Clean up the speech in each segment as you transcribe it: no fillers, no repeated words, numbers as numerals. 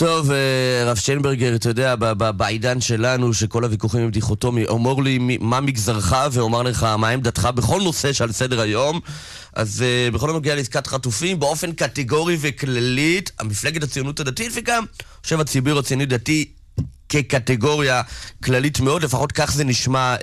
טוב, רב שיינברגר, אתה יודע, בעידן שלנו, שכל הוויכוחים הם דיכוטומי, אומר לי מה מגזרך ואומר לך מה עמדתך בכל נושא שעל סדר היום. אז בכל הנוגע לעסקת חטופים, באופן קטגורי וכללית, המפלגת הציונות הדתית וגם, חושב הציבור הציוני דתי כקטגוריה כללית מאוד, לפחות כך זה נשמע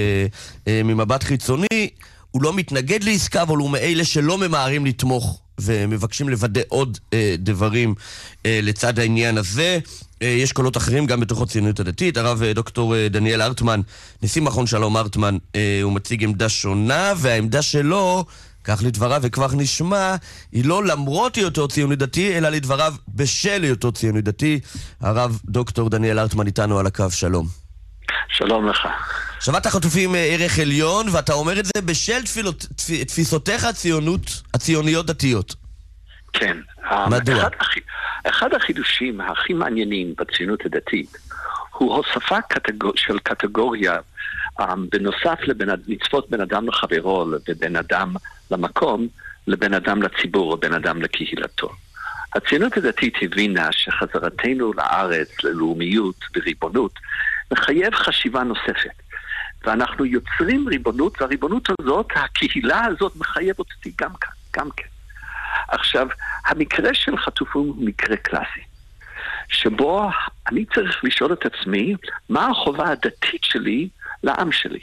ממבט חיצוני, הוא לא מתנגד לעסקה, אבל הוא מאלה שלא ממהרים לתמוך ומבקשים לוודא עוד דברים לצד העניין הזה. יש קולות אחרים גם בתוך הציונות הדתית. הרב דוקטור דניאל הרטמן, נשיא מכון שלום הרטמן, הוא מציג עמדה שונה, והעמדה שלו, כך לדבריו וכבר נשמע, היא לא למרות היותו ציוני דתי, אלא לדבריו בשל היותו ציוני דתי. הרב דוקטור דניאל הרטמן איתנו על הקו, שלום. שלום לך. שבת החטופים ערך עליון, ואתה אומר את זה בשל תפיסותיך הציוניות דתיות. כן. מדוע? אחד החידושים הכי מעניינים בציונות הדתית הוא הוספה של קטגוריה בנוסף מצוות בין אדם לחברו ובין אדם למקום לבין אדם לציבור או בין אדם לקהילתו. הציונות הדתית הבינה שחזרתנו לארץ, ללאומיות וריבונות, מחייב חשיבה נוספת. ואנחנו יוצרים ריבונות, והריבונות הזאת, הקהילה הזאת מחייבת אותי גם כן. עכשיו, המקרה של חטופים הוא מקרה קלאסי, שבו אני צריך לשאול את עצמי, מה החובה הדתית שלי לעם שלי?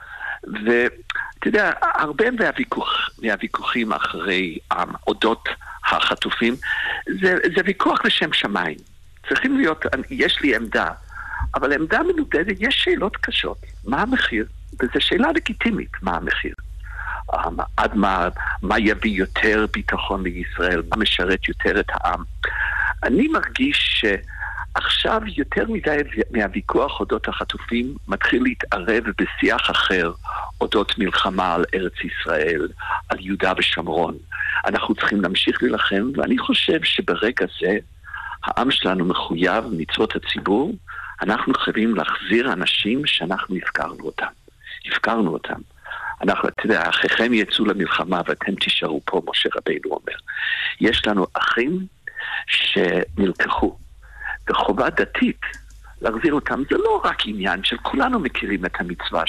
ואתה יודע, הרבה מהוויכוחים אחרי אודות החטופים, זה ויכוח לשם שמיים. צריכים להיות, יש לי עמדה, אבל עמדה מנודדת, יש שאלות קשות. מה המחיר? וזו שאלה לגיטימית, מה המחיר? עד מה יביא יותר ביטחון לישראל? מה משרת יותר את העם? אני מרגיש שעכשיו יותר מדי מהוויכוח אודות החטופים מתחיל להתערב בשיח אחר אודות מלחמה על ארץ ישראל, על יהודה ושומרון. אנחנו צריכים להמשיך להילחם, ואני חושב שברגע זה העם שלנו מחויב מצוות הציבור. אנחנו חייבים להחזיר אנשים שאנחנו הפקרנו אותם. אנחנו, אתה יודע, אחיכם יצאו למלחמה ואתם תישארו פה, משה רבינו אומר. יש לנו אחים שנלקחו, וחובה דתית להחזיר אותם. זה לא רק עניין של כולנו מכירים את המצווה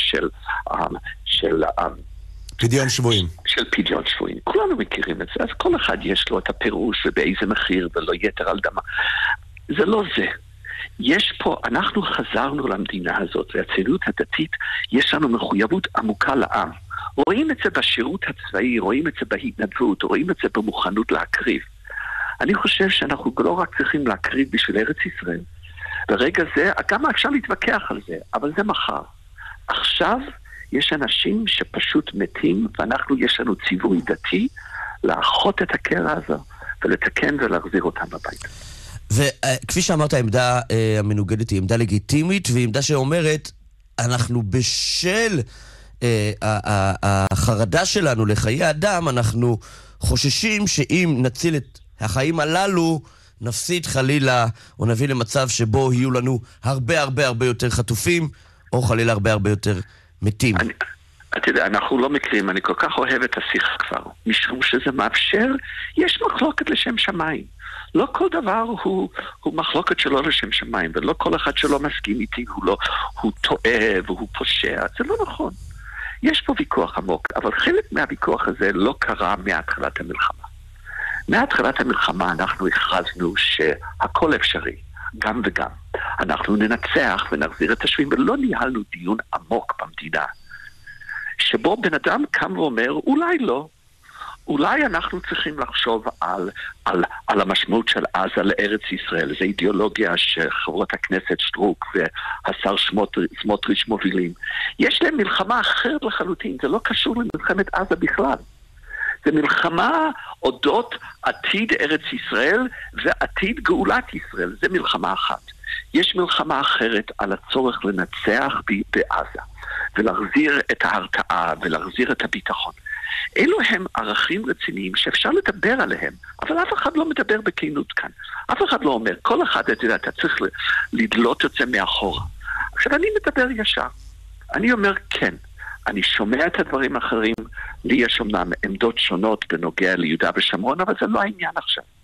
של פדיון שבויים. של פדיון שבויים. כולנו מכירים את זה, אז כל אחד יש לו את הפירוש ובאיזה מחיר ולא יתר על דמה. זה לא זה. יש פה, אנחנו חזרנו למדינה הזאת, והציונות הדתית, יש לנו מחויבות עמוקה לעם. רואים את זה בשירות הצבאי, רואים את זה בהתנדבות, רואים את זה במוכנות להקריב. אני חושב שאנחנו לא רק צריכים להקריב בשביל ארץ ישראל. ברגע זה, גם אפשר להתווכח על זה, אבל זה מחר. עכשיו יש אנשים שפשוט מתים, יש לנו ציווי דתי לאחות את הקרע הזו, ולתקן ולהחזיר אותם הביתה. וכפי שאמרת, העמדה המנוגדת היא עמדה לגיטימית, והיא עמדה שאומרת, אנחנו בשל החרדה שלנו לחיי אדם, אנחנו חוששים שאם נציל את החיים הללו, נפסיד חלילה, או נביא למצב שבו יהיו לנו הרבה יותר חטופים, או חלילה הרבה יותר מתים. אתה יודע, אנחנו לא מכירים, אני כל כך אוהב את השיחה כבר, משום שזה מאפשר, יש מחלוקת לשם שמיים. לא כל דבר הוא מחלוקת שלא לשם שמיים, ולא כל אחד שלא מסכים איתי הוא טועה והוא פושע. זה לא נכון. יש פה ויכוח עמוק, אבל חלק מהוויכוח הזה לא קרה מהתחלת המלחמה. מהתחלת המלחמה אנחנו הכרזנו שהכל אפשרי, גם וגם. אנחנו ננצח ונחזיר את השבויים, ולא ניהלנו דיון עמוק במדינה, שבו בן אדם קם ואומר, אולי לא. אולי אנחנו צריכים לחשוב על המשמעות של עזה לארץ ישראל. זו אידיאולוגיה שחברות הכנסת שטרוק והשר סמוטריץ' מובילים. יש להם מלחמה אחרת לחלוטין, זה לא קשור למלחמת עזה בכלל. זה מלחמה אודות עתיד ארץ ישראל ועתיד גאולת ישראל. זה מלחמה אחת. יש מלחמה אחרת על הצורך לנצח בעזה, ולהחזיר את ההרתעה ולהחזיר את הביטחון. אלו הם ערכים רציניים שאפשר לדבר עליהם, אבל אף אחד לא מדבר בכנות כאן. אף אחד לא אומר, כל אחד, אתה צריך לדלות את זה מאחורה. עכשיו אני מדבר ישר. אני אומר כן, אני שומע את הדברים האחרים, לי יש אומנם עמדות שונות בנוגע ליהודה ושומרון, אבל זה לא העניין עכשיו.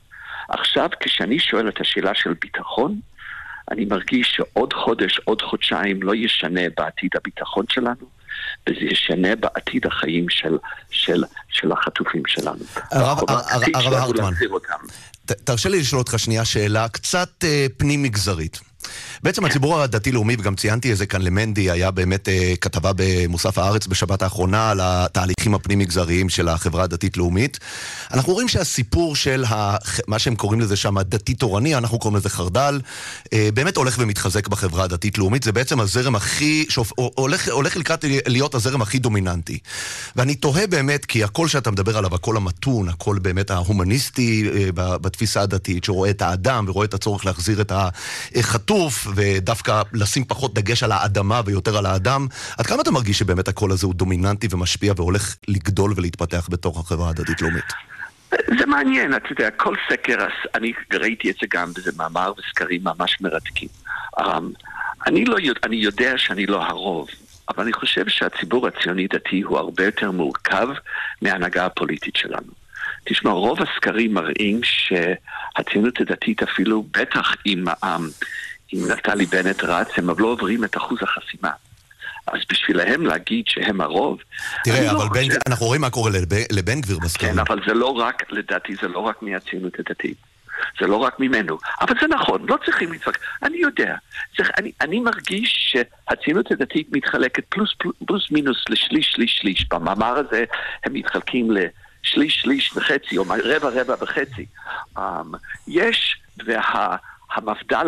עכשיו, כשאני שואל את השאלה של ביטחון, אני מרגיש שעוד חודש, עוד חודשיים לא ישנה בעתיד הביטחון שלנו, וזה ישנה בעתיד החיים של החטופים שלנו. הרב הרטמן, תרשה לי לשאול אותך שנייה שאלה קצת פנים מגזרית. בעצם הציבור הדתי-לאומי, וגם ציינתי איזה כאן למנדי, היה באמת כתבה במוסף הארץ בשבת האחרונה על התהליכים הפנים-מגזריים של החברה הדתית-לאומית. אנחנו רואים שהסיפור של מה שהם קוראים לזה שם דתי-תורני, אנחנו קוראים לזה חרדל, באמת הולך ומתחזק בחברה הדתית-לאומית. זה בעצם הזרם הכי, הולך לקראת להיות הזרם הכי דומיננטי. ואני תוהה באמת, כי הכל שאתה מדבר עליו, הכל המתון, הכל באמת ההומניסטי בתפיסה הדתית, שרואה את האדם ורואה את הצורך להחזיר את החטוף, ודווקא לשים פחות דגש על האדמה ויותר על האדם. עד כמה אתה מרגיש שבאמת הקול הזה הוא דומיננטי ומשפיע והולך לגדול ולהתפתח בתוך החברה הדתית-לאומית? זה מעניין, אתה יודע, כל סקר, אני ראיתי את זה גם בזה מאמר וסקרים ממש מרתקים. אני יודע שאני לא הרוב, אבל אני חושב שהציבור הציוני דתי הוא הרבה יותר מורכב מההנהגה הפוליטית שלנו. תשמע, רוב הסקרים מראים שהציונות הדתית אפילו, בטח עם נפתלי בנט רץ, הם לא עוברים את אחוז החסימה. אז בשבילהם להגיד שהם הרוב... תראה, אבל אנחנו רואים מה קורה לבן גביר בסקרים. כן, אבל זה לא רק, לדעתי, זה לא רק מהציונות הדתית. זה לא רק ממנו. אבל זה נכון, לא צריכים להתווכח. אני יודע. אני מרגיש שהציונות הדתית מתחלקת פלוס מינוס לשליש. במאמר הזה הם מתחלקים שליש וחצי, או רבע וחצי. יש, המפד"ל,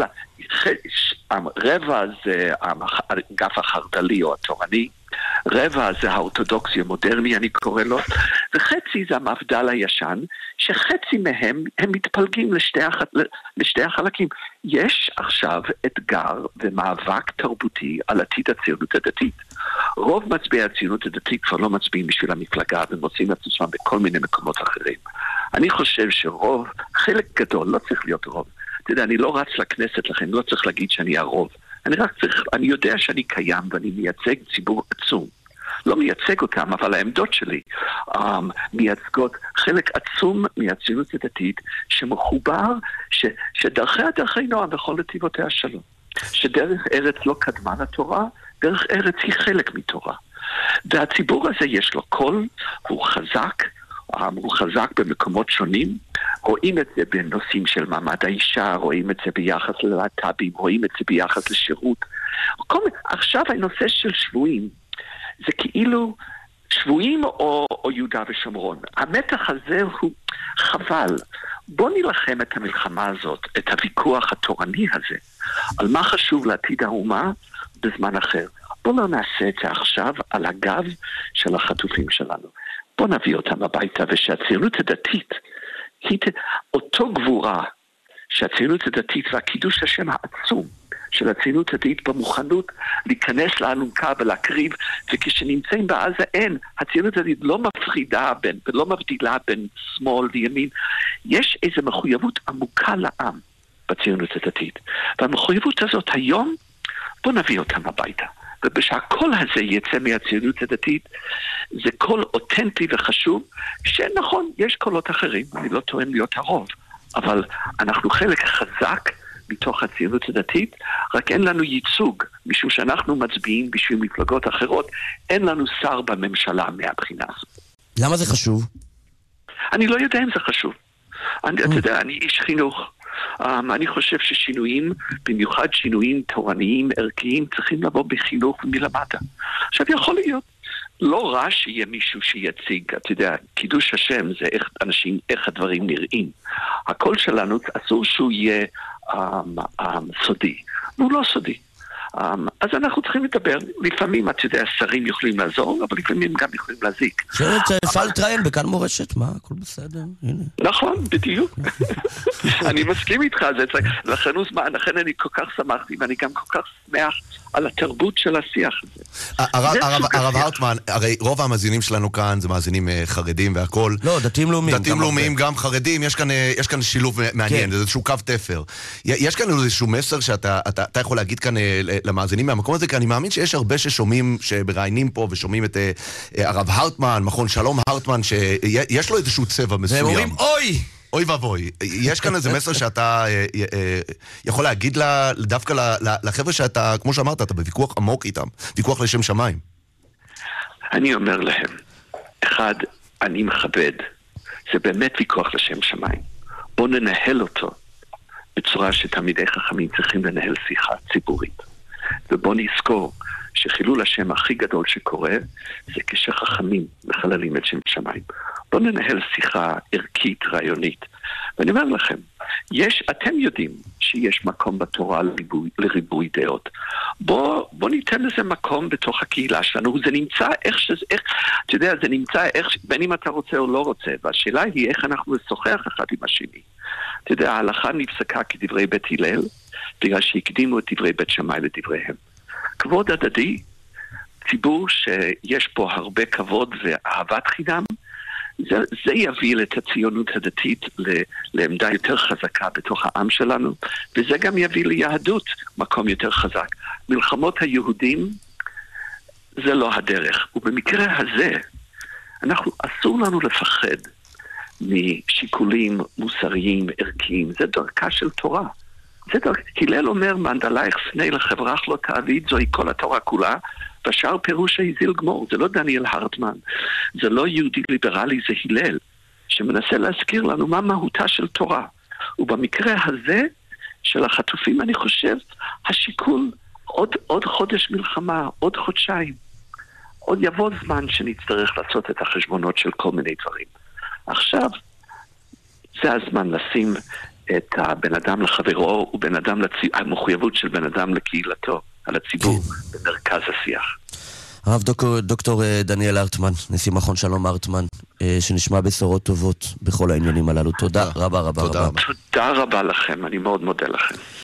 רבע זה האגף החרד"לי או התורני, רבע זה האורתודוקסי המודרני, אני קורא לו, וחצי זה המפד"ל הישן, שחצי מהם הם מתפלגים לשתי החלקים. יש עכשיו אתגר ומאבק תרבותי על עתיד הציונות הדתית. רוב מצביעי הציונות הדתית כבר לא מצביעים בשביל המפלגה, ומוצאים את עצמם בכל מיני מקומות אחרים. אני חושב שרוב, חלק גדול, לא צריך להיות רוב. אתה יודע, אני לא רץ לכנסת לכן, לא צריך להגיד שאני הרוב. אני יודע שאני קיים ואני מייצג ציבור עצום. לא מייצג אותם, אבל העמדות שלי מייצגות חלק עצום מהציונות הדתית שמחובר, שדרכי נועם וכל נתיבותיה שלום. שדרך ארץ לא קדמה לתורה, דרך ארץ היא חלק מתורה. והציבור הזה יש לו קול, הוא חזק במקומות שונים, רואים את זה בנושאים של מעמד האישה, רואים את זה ביחס ללהט"בים, רואים את זה ביחס לשירות. עכשיו הנושא של שבויים, זה כאילו שבויים או יהודה ושומרון. המתח הזה הוא חבל. בוא נלחם את המלחמה הזאת, את הוויכוח התורני הזה, על מה חשוב לעתיד האומה בזמן אחר. בוא לא נעשה את זה עכשיו על הגב של החטופים שלנו. בוא נביא אותם הביתה, ושהציונות הדתית, אותו גבורה שהציונות הדתית והקידוש השם העצום של הציונות הדתית במוכנות להיכנס לאלונקה ולהקריב, וכשנמצאים בעזה הציונות הדתית לא מפחידה ולא מבדילה בין שמאל וימין. יש איזו מחויבות עמוקה לעם בציונות הדתית, והמחויבות הזאת היום, בוא נביא אותם הביתה. ובשהקול הזה יצא מהציונות הדתית, זה קול אותנטי וחשוב, שנכון, יש קולות אחרים, אני לא טוען להיות הרוב, אבל אנחנו חלק חזק מתוך הציונות הדתית, רק אין לנו ייצוג, משום שאנחנו מצביעים בשביל מפלגות אחרות, אין לנו שר בממשלה מהבחינה הזאת. למה זה חשוב? אני לא יודע אם זה חשוב. אתה יודע, אני איש חינוך. אני חושב ששינויים, במיוחד שינויים תורניים, ערכיים, צריכים לבוא בחינוך מלמטה. עכשיו יכול להיות, לא רע שיהיה מישהו שיציג, אתה יודע, קידוש השם זה איך הדברים נראים. הקול שלנו אסור שהוא יהיה סודי, והוא לא סודי. אז אנחנו צריכים לדבר, לפעמים, אתה יודע, שרים יכולים לעזור, אבל לפעמים גם יכולים להזיק. אפשר להתראיין בכאן מורשת, מה? הכל בסדר, הנה. נכון, בדיוק. אני מסכים איתך, לכן אני כל כך שמחתי, ואני גם כל כך שמח על התרבות של השיח הזה. הרב הרטמן, הרי רוב המאזינים שלנו כאן זה מאזינים חרדים והכל. לא, דתיים לאומיים. דתיים לאומיים, גם חרדים, יש כאן שילוב מעניין, זה איזשהו קו תפר. יש כאן איזשהו מסר שאתה יכול להגיד כאן למאזינים מהמקום הזה, כי אני מאמין שיש הרבה ששומעים, שמראיינים פה ושומעים את הרב הרטמן, מכון שלום הרטמן, שיש לו איזשהו צבע מסוים. והם אומרים, אוי! אוי ואבוי, יש כאן איזה מסר שאתה יכול להגיד דווקא לחבר'ה שאתה, כמו שאמרת, אתה בוויכוח עמוק איתם, ויכוח לשם שמיים. אני אומר להם, אחד, אני מכבד, זה באמת ויכוח לשם שמיים. בואו ננהל אותו בצורה שתלמידי חכמים צריכים לנהל שיחה ציבורית. ובואו נזכור שחילול השם הכי גדול שקורה זה כשחכמים מחללים את שם שמיים. בואו ננהל שיחה ערכית, רעיונית. ואני אומר לכם, אתם יודעים שיש מקום בתורה לריבוי דעות. בואו ניתן לזה מקום בתוך הקהילה שלנו. זה נמצא אתה יודע, זה נמצא בין אם אתה רוצה או לא רוצה. והשאלה היא איך אנחנו נשוחח אחד עם השני. אתה יודע, ההלכה נפסקה כדברי בית הלל, בגלל שהקדימו את דברי בית שמאי לדבריהם. כבוד הדדי, ציבור שיש פה הרבה כבוד ואהבת חינם, זה יביא את הציונות הדתית לעמדה יותר חזקה בתוך העם שלנו, וזה גם יביא ליהדות מקום יותר חזק. מלחמות היהודים זה לא הדרך, ובמקרה הזה אסור לנו לפחד משיקולים מוסריים, ערכיים, זה דרכה של תורה. הלל אומר, מנדלייך פני לחברך לא תעביד, זוהי כל התורה כולה, בשאר פירוש היזיל גמור. זה לא דניאל הרטמן, זה לא יהודי ליברלי, זה הלל, שמנסה להזכיר לנו מה מהותה של תורה. ובמקרה הזה של החטופים, אני חושב, השיקול, עוד חודש מלחמה, עוד חודשיים, עוד יבוא זמן שנצטרך לעשות את החשבונות של כל מיני דברים. עכשיו, זה הזמן לשים את הבן אדם לחברו ובן אדם המחויבות של בן אדם לקהילתו, על הציבור, במרכז השיח. הרב דוקטור דניאל הרטמן, נשיא מכון שלום הרטמן, שנשמע בשורות טובות בכל העניינים הללו. תודה רבה רבה. תודה רבה לכם, אני מאוד מודה לכם.